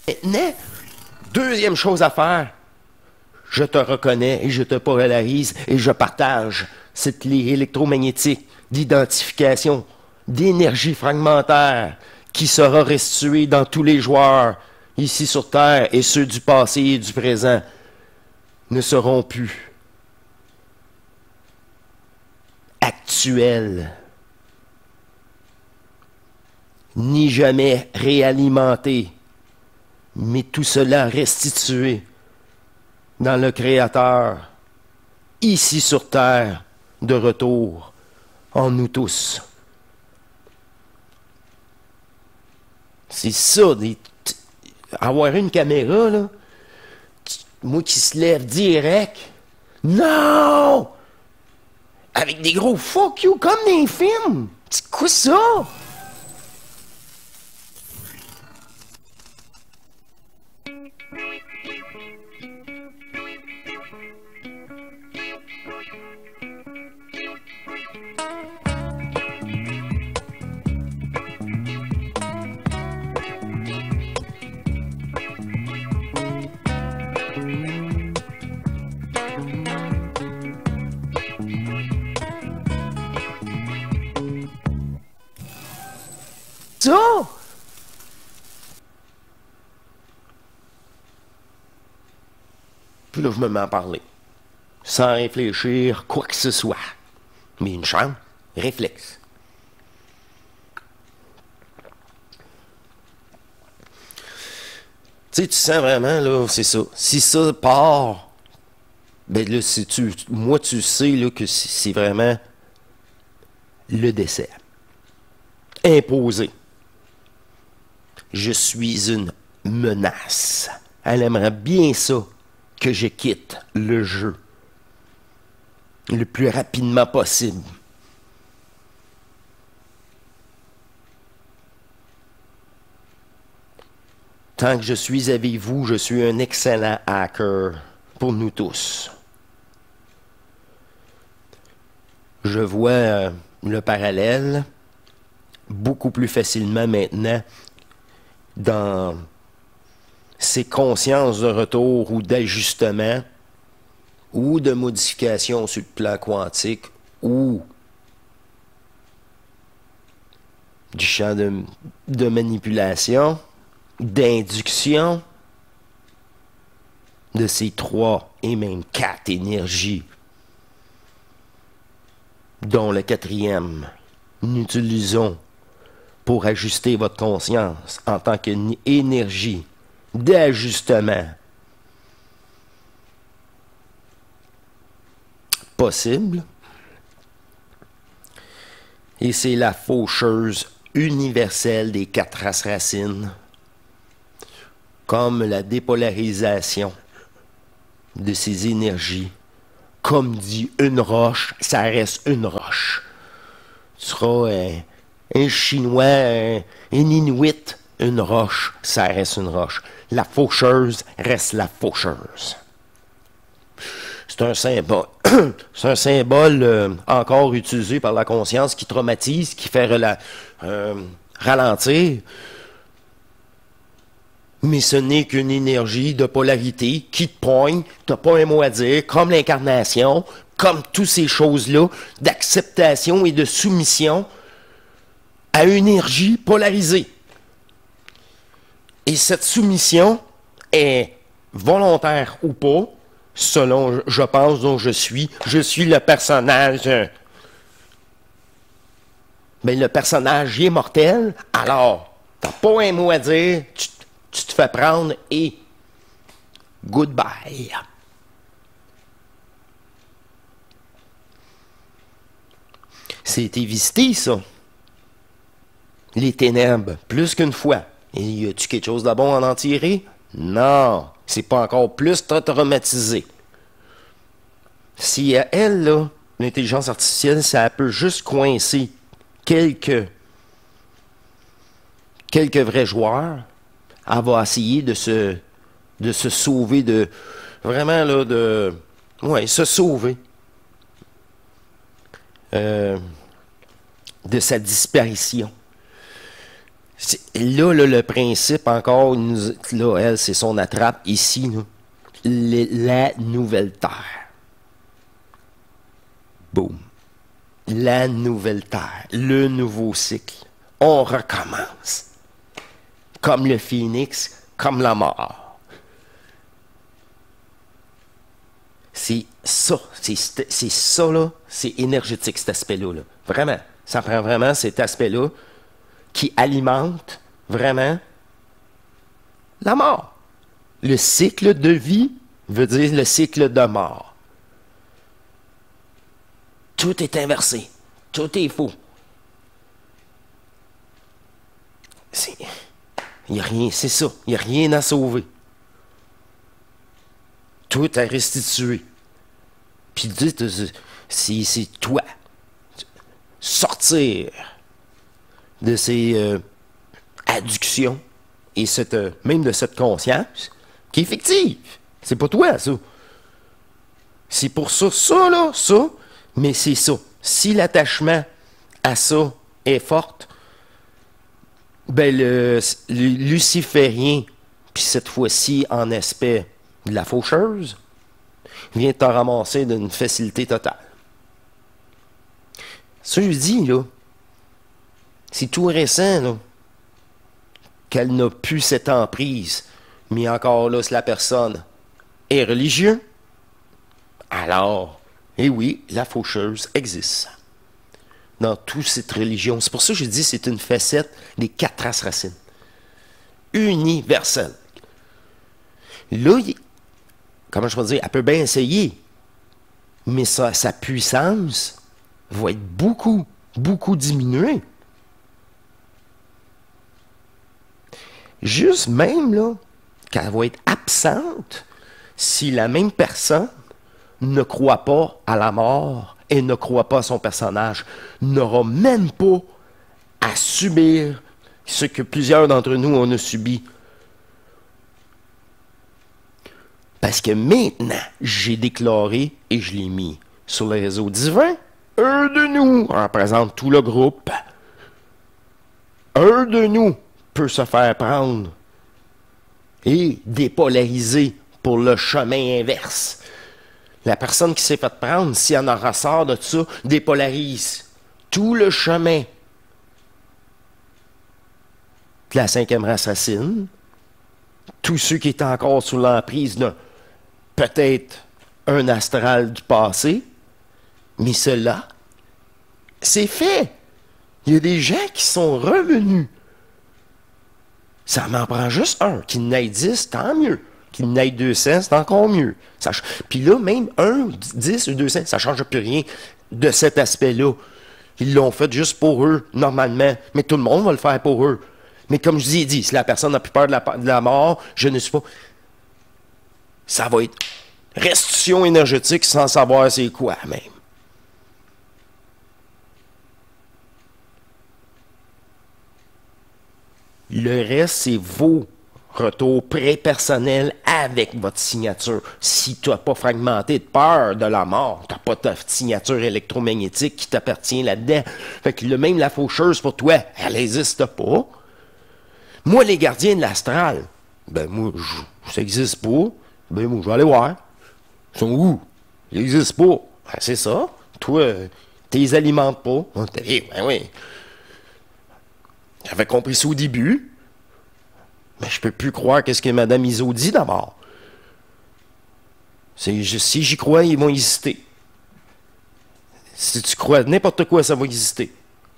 Maintenant, deuxième chose à faire, je te reconnais et je te polarise et je partage cette clé électromagnétique d'identification, d'énergie fragmentaire qui sera restituée dans tous les joueurs ici sur Terre et ceux du passé et du présent ne seront plus actuels, ni jamais réalimentés, mais tout cela restitué dans le Créateur, ici sur Terre, de retour en nous tous. C'est ça, avoir une caméra, là, moi qui se lève direct, non! Avec des gros fuck you, comme dans les films! C'est quoi ça? Ça? Puis là, je me mets à parler. Sans réfléchir quoi que ce soit. Mais une chambre, réflexe. Tu sais, tu sens vraiment, là, c'est ça. Si ça part, ben là, moi, tu sais, là, que c'est vraiment le décès. Imposé. Je suis une menace. Elle aimerait bien ça que je quitte le jeu le plus rapidement possible. Tant que je suis avec vous, je suis un excellent hacker pour nous tous. Je vois le parallèle beaucoup plus facilement maintenant dans ces consciences de retour ou d'ajustement ou de modification sur le plan quantique ou du champ de manipulation, d'induction de ces 3 et même 4 énergies, dont le 4e, nous utilisons pour ajuster votre conscience en tant qu'énergie d'ajustement possible. Et c'est la faucheuse universelle des 4 races racines, comme la dépolarisation de ces énergies. Comme dit une roche, ça reste une roche. Tu seras un Chinois, un Inuit, une roche, ça reste une roche. La faucheuse reste la faucheuse. C'est un symbole. C'est un symbole encore utilisé par la conscience qui traumatise, qui fait ralentir. Mais ce n'est qu'une énergie de polarité qui te poigne, t'as pas un mot à dire, comme l'incarnation, comme toutes ces choses-là, d'acceptation et de soumission à une énergie polarisée. Et cette soumission est volontaire ou pas, selon, je pense, dont je suis le personnage. Mais le personnage est mortel, alors, t'as pas un mot à dire, tu te fais prendre et goodbye. C'était visité, ça. Les ténèbres, plus qu'une fois. Et y a-tu quelque chose de bon à en tirer? Non. C'est pas encore plus traumatisé. Si elle, là, l'intelligence artificielle, ça peut juste coincer quelques vrais joueurs, elle va essayer de se sauver de... Vraiment, là, de... Ouais, se sauver. De sa disparition. Là, le principe, encore, là, elle, c'est son attrape. Ici, là, la nouvelle Terre. Boum. La nouvelle Terre. Le nouveau cycle. On recommence. Comme le phénix, comme la mort. C'est ça. C'est ça, là. C'est énergétique, cet aspect-là. Là. Vraiment. Ça prend vraiment cet aspect-là qui alimente vraiment la mort. Le cycle de vie veut dire le cycle de mort. Tout est inversé. Tout est faux. Il n'y a rien, c'est ça. Il n'y a rien à sauver. Tout à restituer. Puis c'est toi. Sortir de ces adductions et même de cette conscience qui est fictive. C'est pas toi, ça. C'est pour ça, ça, mais c'est ça. Si l'attachement à ça est fort, ben le luciférien, puis cette fois-ci en aspect de la faucheuse, vient te ramasser d'une facilité totale. Ça, je dis, là, c'est tout récent, là, qu'elle n'a plus cette emprise. Mais encore là, si la personne est religieuse, alors, eh oui, la faucheuse existe dans toute cette religion. C'est pour ça que je dis que c'est une facette des 4 races racines. Universelle. Là, comment je peux dire, elle peut bien essayer, mais sa puissance va être beaucoup, beaucoup diminuée. Juste même, là, qu'elle va être absente si la même personne ne croit pas à la mort et ne croit pas à son personnage, n'aura même pas à subir ce que plusieurs d'entre nous on a subi. Parce que maintenant, j'ai déclaré et je l'ai mis sur le réseau divin, un de nous représente tout le groupe. Un de nous peut se faire prendre et dépolariser pour le chemin inverse. La personne qui s'est fait prendre, si elle en ressort de ça, dépolarise tout le chemin de la 5e race racine. Tous ceux qui étaient encore sous l'emprise d'un peut-être un astral du passé, mais cela, c'est fait. Il y a des gens qui sont revenus. Ça m'en prend juste un. Qu'il n'aille 10, tant mieux. Qu'il n'aille 200, c'est encore mieux. Puis là, même 1, 10 ou 200, ça ne change plus rien de cet aspect-là. Ils l'ont fait juste pour eux, normalement. Mais tout le monde va le faire pour eux. Mais comme je vous ai dit, si la personne n'a plus peur de la mort, je ne suis pas... Ça va être restitution énergétique sans savoir c'est quoi, même. Le reste, c'est vos retours pré-personnels avec votre signature. Si tu n'as pas fragmenté de peur de la mort, tu n'as pas ta signature électromagnétique qui t'appartient là-dedans. Fait que même la faucheuse pour toi, elle n'existe pas. Moi, les gardiens de l'astral, ben moi, ça n'existe pas. Ben moi, je vais aller voir. Ils sont où? Ils n'existent pas. Ben, c'est ça. Toi, tu les alimentes pas. Ben oui. J'avais compris ça au début. Mais je peux plus croire qu'est-ce que Mme Iso dit d'abord. Si j'y crois, ils vont exister. Si tu crois n'importe quoi, ça va exister.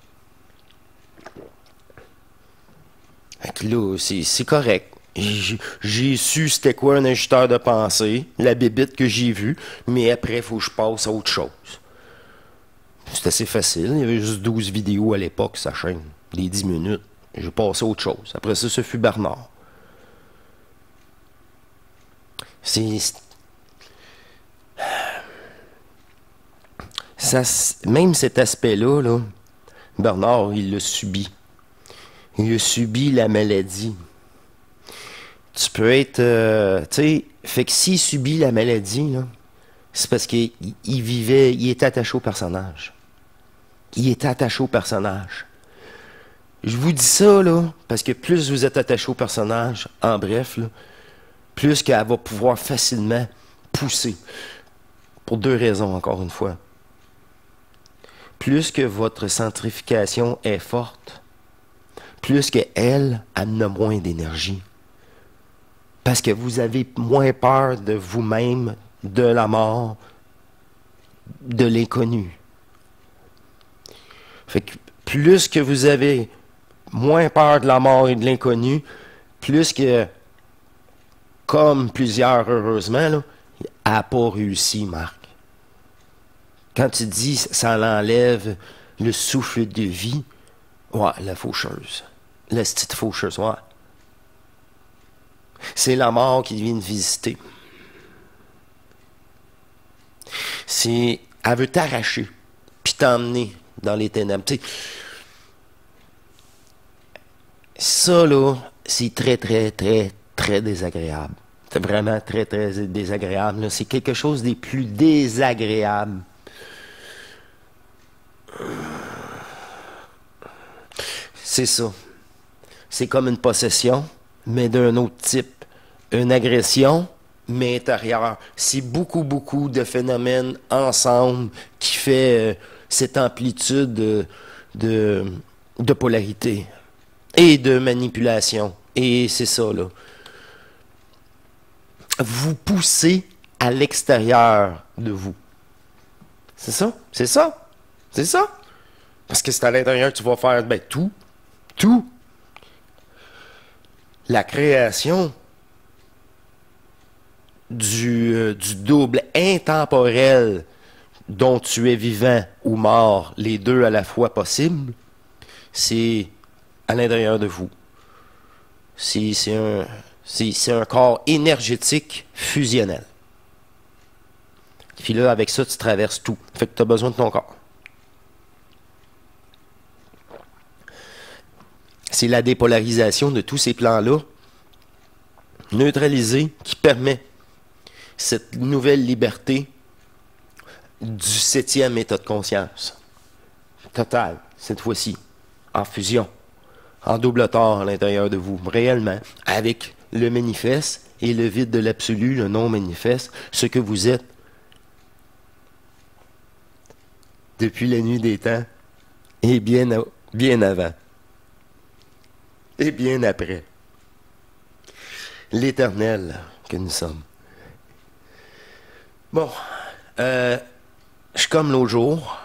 Fait que là, c'est correct. J'ai su c'était quoi un ajusteur de pensée, la bébite que j'ai vue, mais après, il faut que je passe à autre chose. C'est assez facile. Il y avait juste 12 vidéos à l'époque, sa chaîne. Les 10 minutes. J'ai passé à autre chose. Après ça, ce fut Bernard. Même cet aspect-là, là, Bernard, il l'a subi. Il a subi la maladie. Tu peux être... tu sais, fait que s'il subit la maladie, là, c'est parce qu'il vivait... Il était attaché au personnage. Il était attaché au personnage. Je vous dis ça, là, parce que plus vous êtes attaché au personnage, en bref, là, plus qu'elle va pouvoir facilement pousser. Pour deux raisons, encore une fois. Plus que votre centrification est forte, plus qu'elle en a moins d'énergie. Parce que vous avez moins peur de vous-même, de la mort, de l'inconnu. Fait que plus que vous avez moins peur de la mort et de l'inconnu, plus que, comme plusieurs, heureusement, là, elle n'a pas réussi, Marc. Quand tu dis ça l'enlève le souffle de vie, ouais, la faucheuse. La petite faucheuse, ouais. C'est la mort qui vient de visiter. Elle veut t'arracher, puis t'emmener dans les ténèbres. T'sais, ça, là, c'est très, très, très, très désagréable. C'est vraiment très, très désagréable. C'est quelque chose des plus désagréables. C'est ça. C'est comme une possession, mais d'un autre type. Une agression, mais intérieure. C'est beaucoup, beaucoup de phénomènes ensemble qui fait cette amplitude de polarité et de manipulation. Et c'est ça, là. Vous poussez à l'extérieur de vous. C'est ça? C'est ça? C'est ça? Parce que c'est à l'intérieur que tu vas faire tout. Tout. La création du double intemporel dont tu es vivant ou mort, les deux à la fois possibles, c'est à l'intérieur de vous. C'est un corps énergétique fusionnel. Puis là, avec ça, tu traverses tout. Fait que tu as besoin de ton corps. C'est la dépolarisation de tous ces plans-là, neutralisée, qui permet cette nouvelle liberté du 7e état de conscience. Total, cette fois-ci, en fusion, en double tort à l'intérieur de vous, réellement, avec le manifeste et le vide de l'absolu, le non-manifeste, ce que vous êtes depuis la nuit des temps et bien avant. Et bien après. L'éternel que nous sommes. Bon, je suis comme l'autre jour.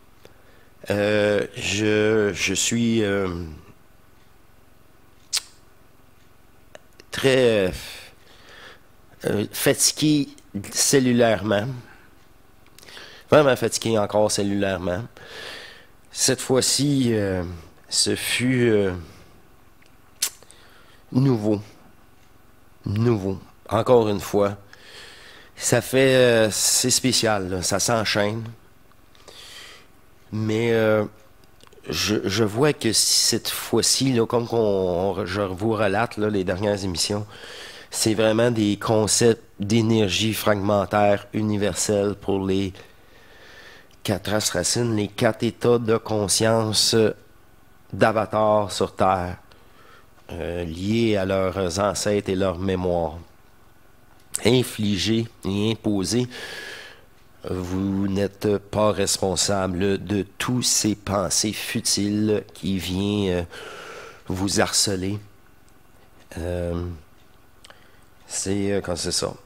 Je suis très fatigué cellulairement. Vraiment fatigué encore cellulairement. Cette fois-ci, ce fut nouveau. Nouveau. Encore une fois. Ça fait... c'est spécial, là. Ça s'enchaîne. Mais je vois que cette fois-ci, là, comme je vous relate là, les dernières émissions, c'est vraiment des concepts d'énergie fragmentaire universelle pour les 4 races racines, les 4 états de conscience d'avatar sur Terre. Liés à leurs ancêtres et leur mémoire. Infligés et imposés, vous n'êtes pas responsable de tous ces pensées futiles qui viennent vous harceler. C'est quand c'est ça.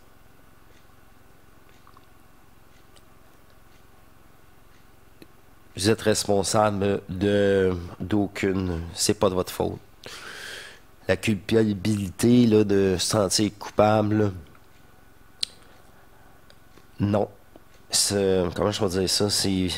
Vous êtes responsable d'aucune. C'est pas de votre faute. La culpabilité là, de se sentir coupable, là, non. Comment je peux dire ça?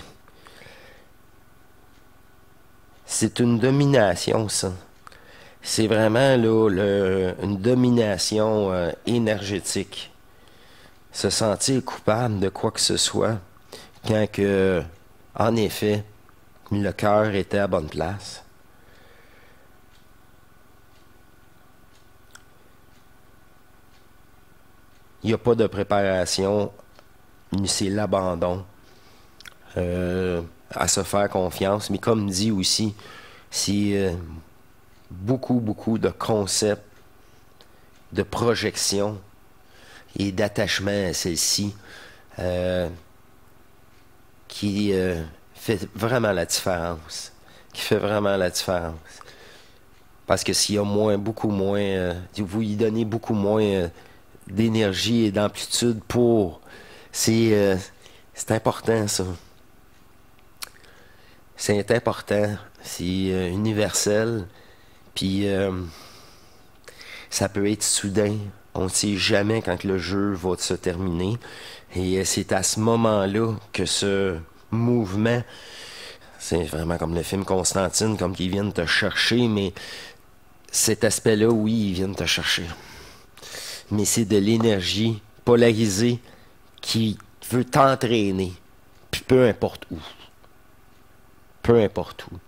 C'est une domination, ça. C'est vraiment là, une domination énergétique. Se sentir coupable de quoi que ce soit, quand que, en effet, le cœur était à bonne place. Il n'y a pas de préparation, c'est l'abandon à se faire confiance. Mais comme dit aussi, c'est beaucoup, beaucoup de concepts, de projections et d'attachement à celle-ci qui fait vraiment la différence. Qui fait vraiment la différence. Parce que s'il y a moins, beaucoup moins, vous y donnez beaucoup moins d'énergie et d'amplitude pour. C'est important, ça. C'est important. C'est universel. Puis ça peut être soudain. On ne sait jamais quand le jeu va se terminer. Et c'est à ce moment-là que ce mouvement, c'est vraiment comme le film Constantine, comme qu'ils viennent te chercher, mais cet aspect-là, oui, ils viennent te chercher. Mais c'est de l'énergie polarisée qui veut t'entraîner. Puis peu importe où. Peu importe où.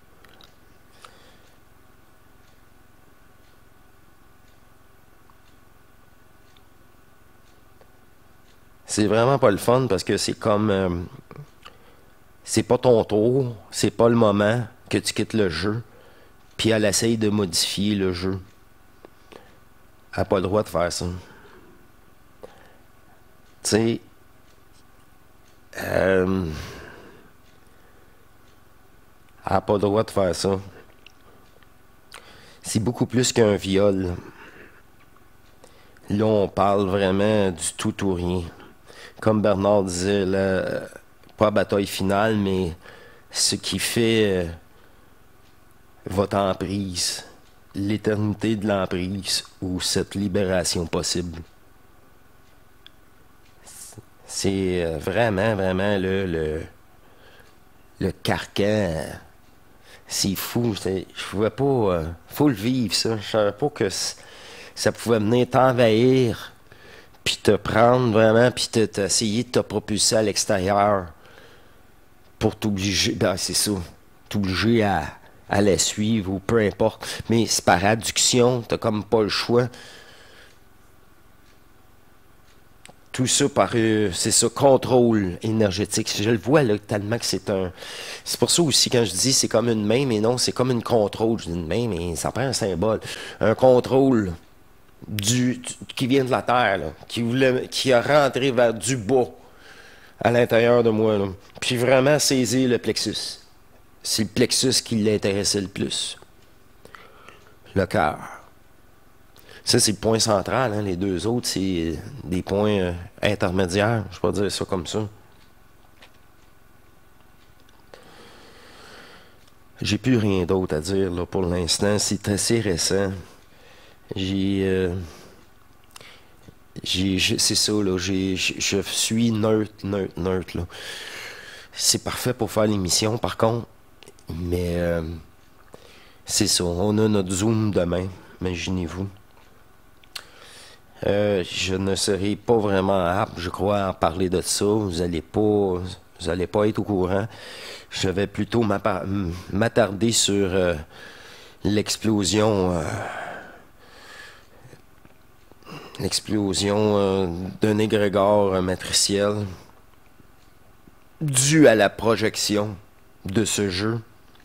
C'est vraiment pas le fun parce que c'est comme... c'est pas ton tour, c'est pas le moment que tu quittes le jeu. Puis elle essaye de modifier le jeu. Elle n'a pas le droit de faire ça. Tu sais... elle n'a pas le droit de faire ça. C'est beaucoup plus qu'un viol. Là, on parle vraiment du tout ou rien. Comme Bernard disait, là, pas bataille finale, mais ce qui fait votre emprise, l'éternité de l'emprise ou cette libération possible. C'est vraiment, vraiment le carcan. C'est fou. Je pouvais pas. Faut le vivre, ça. Je savais pas que ça pouvait venir t'envahir, puis te prendre vraiment, puis t'essayer de te propulser à l'extérieur pour t'obliger. Ben, c'est ça. T'obliger à la suivre ou peu importe. Mais c'est par adduction, t'as comme pas le choix. Tout ça par, c'est ça, contrôle énergétique. Je le vois là, tellement que c'est un... C'est pour ça aussi, quand je dis c'est comme une main, mais non, c'est comme une contrôle. Je dis une main, mais ça prend un symbole. Un contrôle qui vient de la terre, là, qui a rentré vers du bas à l'intérieur de moi. Là. Puis vraiment saisir le plexus. C'est le plexus qui l'intéressait le plus. Le cœur. Ça, c'est le point central. Hein. Les deux autres, c'est des points intermédiaires. Je peux dire ça comme ça. J'ai plus rien d'autre à dire là, pour l'instant. C'est assez récent. C'est ça, là. Je suis neutre, là. C'est parfait pour faire l'émission, par contre. Mais c'est ça. On a notre Zoom demain. Imaginez-vous. Je ne serai pas vraiment apte, je crois, à en parler de ça. Vous allez pas être au courant. Je vais plutôt m'attarder sur l'explosion d'un égrégore matriciel dû à la projection de ce jeu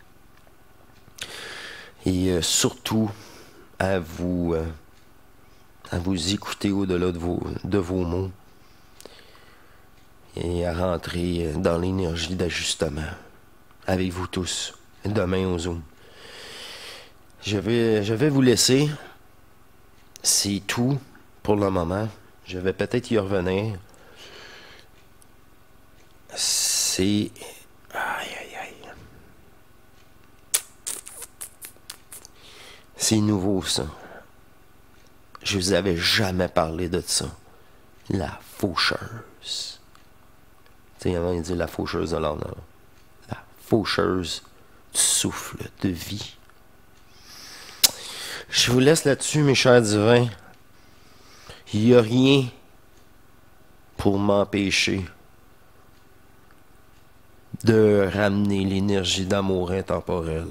et surtout à vous écouter au-delà de vos mots et à rentrer dans l'énergie d'ajustement avec vous tous demain au Zoom. Je vais vous laisser. C'est tout pour le moment. Je vais peut-être y revenir. C'est... Aïe, aïe, aïe. C'est nouveau, ça. Je vous avais jamais parlé de ça. La faucheuse. Tu sais, avant, il dit la faucheuse de l'âme. La faucheuse du souffle de vie. Je vous laisse là-dessus, mes chers divins. Il n'y a rien pour m'empêcher de ramener l'énergie d'amour intemporel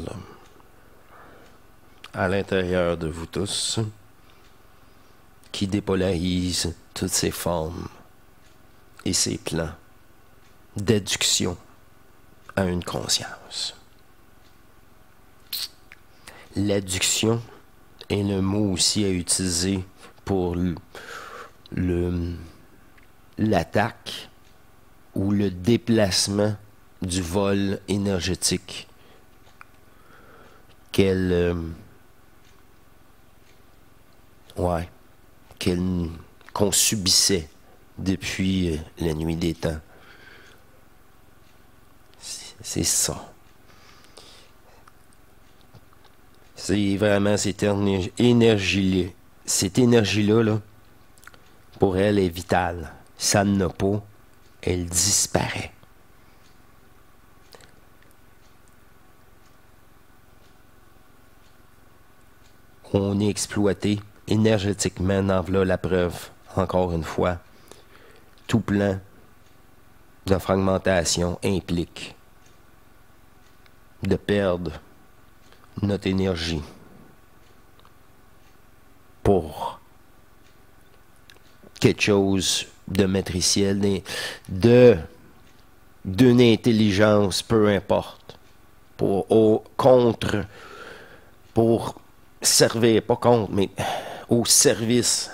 à l'intérieur de vous tous, qui dépolarise toutes ces formes et ces plans d'adduction à une conscience. L'adduction est le mot aussi à utiliser pour l'attaque ou le déplacement du vol énergétique qu'on subissait depuis la nuit des temps. C'est ça. C'est vraiment cette énergie-là. Cette énergie-là, là, pour elle, est vitale. Ça n'a pas, elle disparaît. On est exploité énergétiquement, en voilà la preuve, encore une fois. Tout plan de fragmentation implique de perdre notre énergie pour quelque chose de matriciel, d'une intelligence, peu importe, pour servir, pas contre, mais au service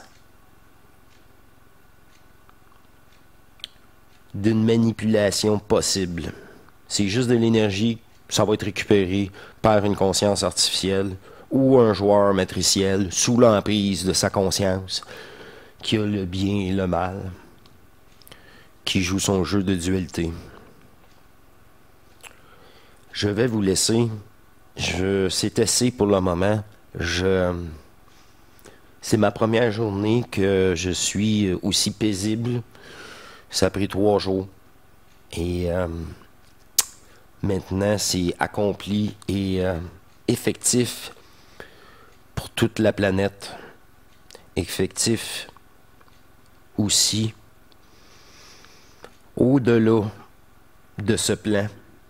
d'une manipulation possible. C'est juste de l'énergie, ça va être récupéré par une conscience artificielle ou un joueur matriciel sous l'emprise de sa conscience qui a le bien et le mal, qui joue son jeu de dualité. Je vais vous laisser. C'est assez pour le moment. C'est ma première journée que je suis aussi paisible. Ça a pris 3 jours. Et maintenant, c'est accompli et effectif pour toute la planète. Effectif aussi au-delà de ce plan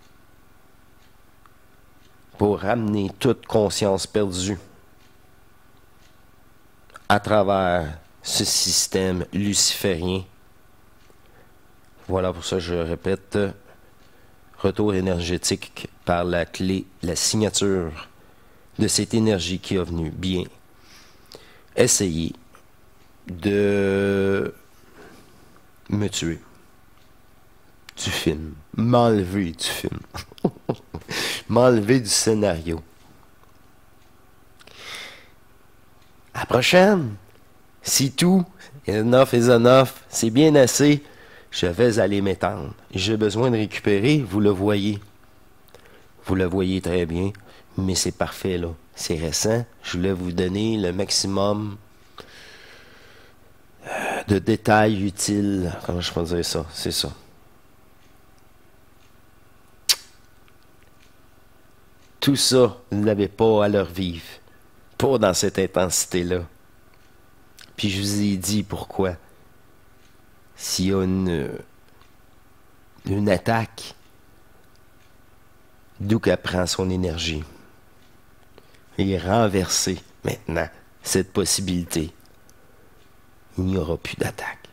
pour ramener toute conscience perdue à travers ce système luciférien. Voilà pour ça je répète, retour énergétique par la clé, la signature de cette énergie qui est venue bien essayer de me tuer du film, m'enlever du film, m'enlever du scénario. À la prochaine, c'est tout, enough is enough, c'est bien assez, je vais aller m'étendre. J'ai besoin de récupérer, vous le voyez très bien, mais c'est parfait là, c'est récent, je voulais vous donner le maximum de détails utiles, comment je peux dire ça, c'est ça. Tout ça, vous n'avez pas à leur vivre. Pas dans cette intensité-là. Puis je vous ai dit pourquoi. S'il y a une attaque, d'où qu'elle prend son énergie. Et renverser maintenant cette possibilité. Il n'y aura plus d'attaque.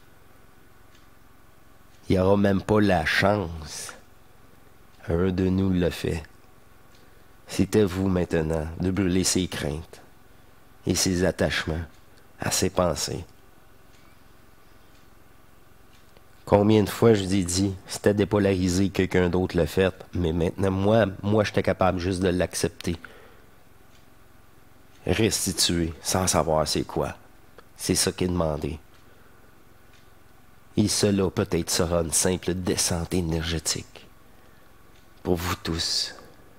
Il n'y aura même pas la chance. Un de nous le fait. C'était vous maintenant de brûler ses craintes et ses attachements à ses pensées. Combien de fois je vous ai dit, c'était dépolarisé, quelqu'un d'autre l'a fait, mais maintenant, moi j'étais capable juste de l'accepter. Restituer, sans savoir c'est quoi. C'est ça qui est demandé. Et cela peut-être sera une simple descente énergétique pour vous tous.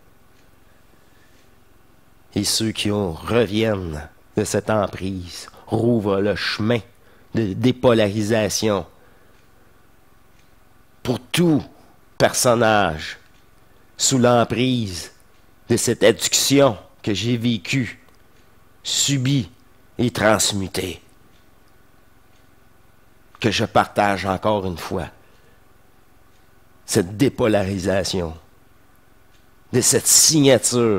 Et ceux qui reviennent de cette emprise rouvrent le chemin de dépolarisation pour tout personnage sous l'emprise de cette addiction que j'ai vécue, subie et transmutée. Que je partage encore une fois. Cette dépolarisation de cette signature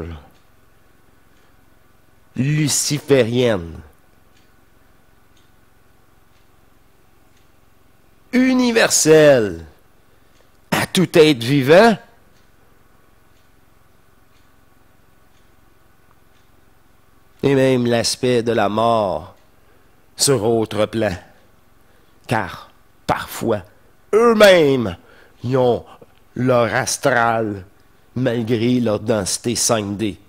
luciférienne, universelle, à tout être vivant, et même l'aspect de la mort sur autre plan. Car, parfois, eux-mêmes, ils ont leur astral, malgré leur densité 5D.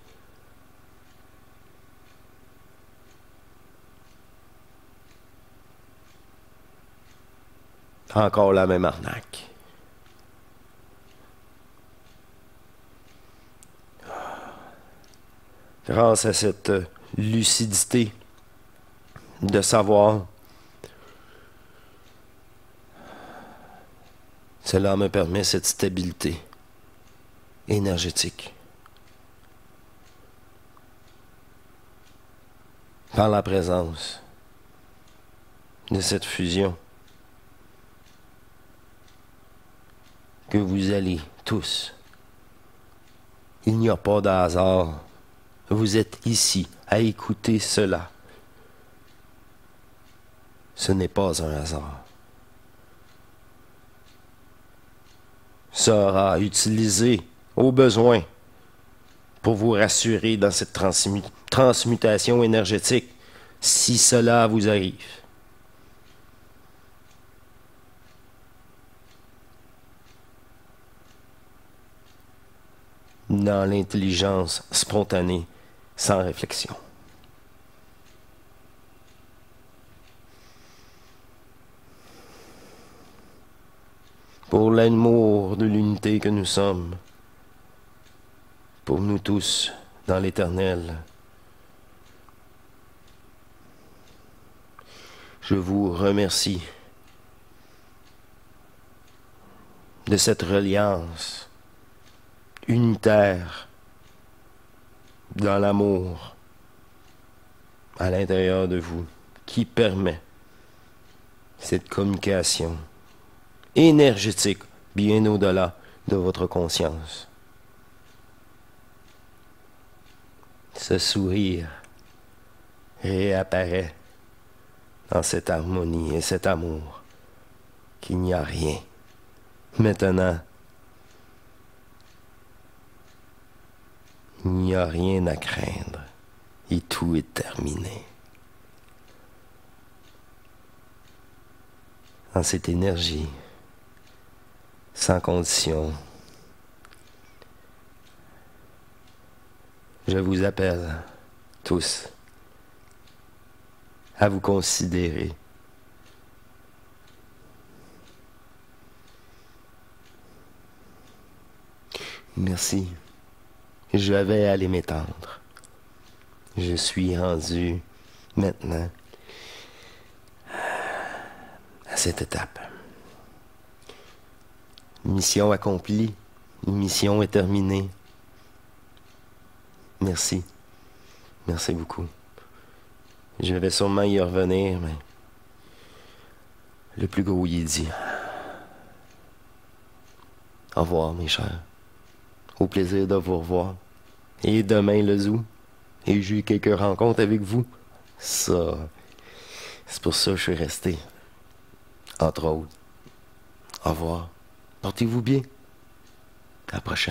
Encore la même arnaque. Grâce à cette lucidité de savoir, cela me permet cette stabilité énergétique. Par la présence de cette fusion que vous allez tous. Il n'y a pas de hasard. Vous êtes ici à écouter cela. Ce n'est pas un hasard. Sera utilisé au besoin pour vous rassurer dans cette transmutation énergétique si cela vous arrive. Dans l'intelligence spontanée, sans réflexion. Pour l'amour de l'unité que nous sommes, pour nous tous dans l'éternel, je vous remercie de cette reliance unitaire dans l'amour à l'intérieur de vous qui permet cette communication énergétique bien au-delà de votre conscience. Ce sourire réapparaît dans cette harmonie et cet amour qu'il n'y a rien. Maintenant, il n'y a rien à craindre et tout est terminé. Dans cette énergie, sans condition, je vous appelle tous à vous considérer. Merci. Je vais aller m'étendre. Je suis rendu maintenant à cette étape. Mission accomplie. Mission est terminée. Merci. Merci beaucoup. Je vais sûrement y revenir, mais le plus gros y est dit. Au revoir, mes chers. Au plaisir de vous revoir. Et demain, le zoo. Et j'ai eu quelques rencontres avec vous. Ça, c'est pour ça que je suis resté. Entre autres. Au revoir. Portez-vous bien. À la prochaine.